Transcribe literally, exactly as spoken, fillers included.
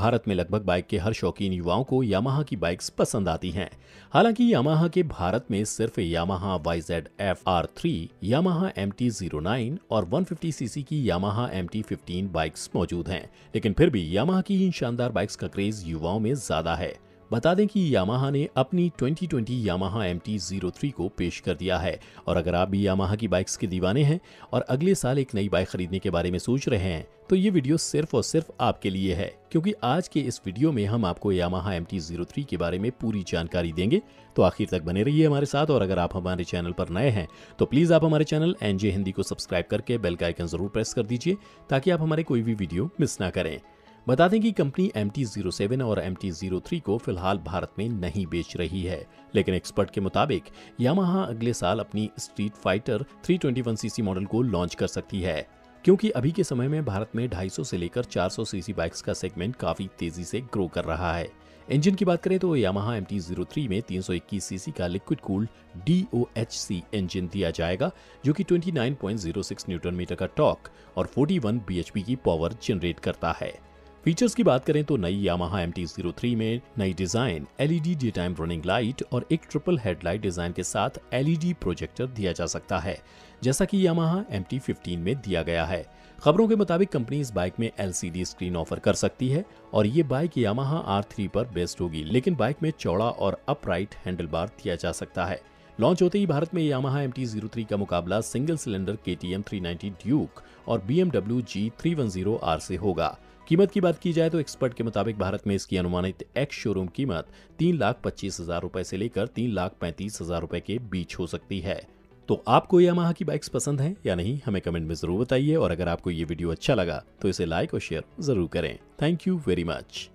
भारत में लगभग बाइक के हर शौकीन युवाओं को यामाहा की बाइक्स पसंद आती हैं। हालांकि यामाहा के भारत में सिर्फ Yamaha Y Z F R three, Yamaha M T zero nine और एक सौ पचास सीसी की Yamaha M T fifteen bikes मौजूद हैं, लेकिन फिर भी यामाहा की इन शानदार बाइक्स का क्रेज युवाओं में ज्यादा है। बता दें कि यामाहा ने अपनी दो हज़ार बीस Yamaha M T zero three को पेश कर दिया है और अगर आप भी यामाहा की बाइक्स के दीवाने हैं और अगले साल एक नई बाइक खरीदने के बारे में सोच रहे हैं तो ये वीडियो सिर्फ और सिर्फ आपके लिए है, क्योंकि आज के इस वीडियो में हम आपको Yamaha M T zero three के बारे में पूरी जानकारी देंगे। तो आखिर तक बने रहिए हमारे साथ और अगर आप हमारे चैनल पर नए हैं तो प्लीज आप हमारे चैनल एनजे हिंदी को सब्सक्राइब करके बेल का आइकन जरूर प्रेस कर दीजिए ताकि आप हमारे कोई भी वीडियो मिस ना करें। बता दें कि company M T zero seven और एम टी ज़ीरो थ्री को फिलहाल भारत में नहीं बेच रही है, लेकिन एक्सपर्ट के मुताबिक यामाहा अगले साल अपनी स्ट्रीट फाइटर तीन सौ इक्कीस सीसी मॉडल को लॉन्च कर सकती है, क्योंकि अभी के समय में भारत में दो सौ पचास से लेकर चार सौ सीसी बाइक्स का सेगमेंट काफी तेजी से ग्रो कर रहा है। इंजन की बात करें तो Yamaha M T zero three में तीन सौ इक्कीस सीसी का liquid cooled D O H C engine दिया जाएगा, जो कि उनतीस point zero six newton metre का टॉर्क और इकतालीस बी एच पी की पावर जनरेट करता है। फीचर्स की बात करें तो नई Yamaha M T zero three में नई design, L E D day time running light और एक ट्रिपल हेडलाइट डिजाइन के साथ एल ई डी प्रोजेक्टर दिया जा सकता है, जैसा कि यामाहा एम टी फ़िफ़्टीन में दिया गया है। खबरों के मुताबिक कंपनी इस बाइक में L C D screen offer कर सकती है और ये बाइक यामाहा आर थ्री पर बेस्ड होगी, लेकिन बाइक में चौड़ा और अपराइट हैंडल बार दिया जा सकता है। लॉन्च होते ही भारत में Yamaha M T zero three का मुकाबला single cylinder K T M three ninety Duke और B M W G three ten R से होगा। कीमत की बात की जाए तो एक्सपर्ट के मुताबिक भारत में इसकी अनुमानित एक्स शोरूम कीमत तीन लाख पच्चीस हजार रुपए से लेकर तीन लाख पैंतीस हजार रुपए के बीच हो सकती है। तो आपको यामाहा की बाइक्स पसंद हैं या नहीं, हमें कमेंट में जरूर बताइए और अगर आपको ये वीडियो अच्छा लगा तो इसे लाइक और शेयर जरूर करें। Thank you very much.